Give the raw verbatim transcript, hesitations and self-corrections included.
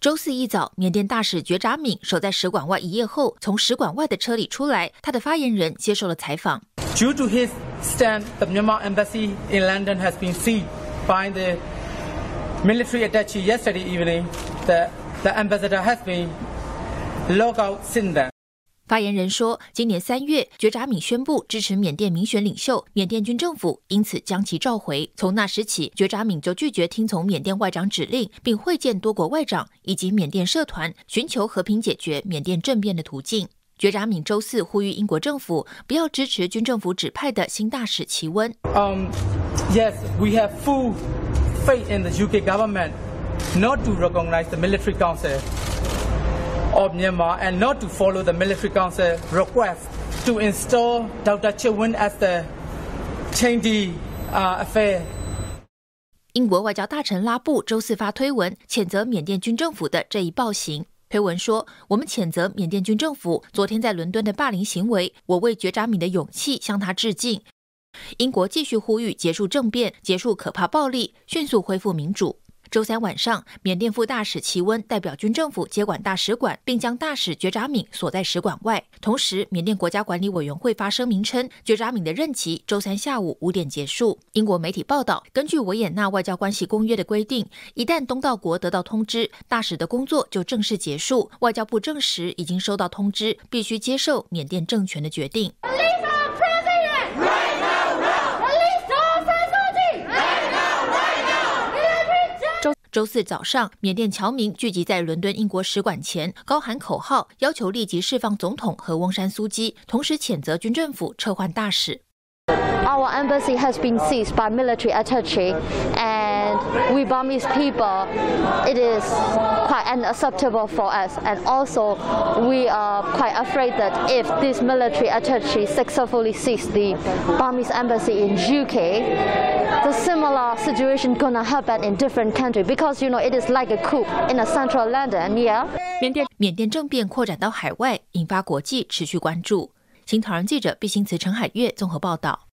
周四一早，缅甸大使觉扎敏守在使馆外一夜后，从使馆外的车里出来。他的发言人接受了采访。 Due to his stand, the Myanmar embassy in London has been seized by the military attaché yesterday evening. The the ambassador has been locked out since then. 发言人说，今年三月，觉扎敏宣布支持缅甸民选领袖缅甸军政府，因此将其召回。从那时起，觉扎敏就拒绝听从缅甸外长指令，并会见多国外长以及缅甸社团，寻求和平解决缅甸政变的途径。觉扎敏周四呼吁英国政府不要支持军政府指派的新大使齐温。 Um, yes, we have full faith in the U K government not to recognize the military council of Myanmar and not to follow the military council request to install Doctor Choi Win as the Chindy uh, affair. 英国外交大臣拉布周四发推文谴责缅甸军政府的这一暴行。推文说：“我们谴责缅甸军政府昨天在伦敦的霸凌行为，我为觉扎敏的勇气向他致敬。”英国继续呼吁结束政变，结束可怕暴力，迅速恢复民主。周三晚上，缅甸副大使齐温代表军政府接管大使馆，并将大使觉扎敏锁在使馆外。同时，缅甸国家管理委员会发声明称，觉扎敏的任期周三下午五点结束。英国媒体报道，根据维也纳外交关系公约的规定，一旦东道国得到通知，大使的工作就正式结束。外交部证实已经收到通知，必须接受缅甸政权的决定。周四早上，缅甸侨民聚集在伦敦英国使馆前，高喊口号，要求立即释放总统和翁山苏姬，同时谴责军政府撤换大使。 Our embassy has been seized by military attaché, and we Burmese people, it is quite unacceptable for us. And also, we are quite afraid that if this military attaché successfully seizes the Burmese embassy in U K, the similar situation gonna happen in different countries because you know it is like a coup in a central London. Yeah. 缅甸缅甸政变扩展到海外，引发国际持续关注。新唐人记者毕新慈、陈海月综合报道。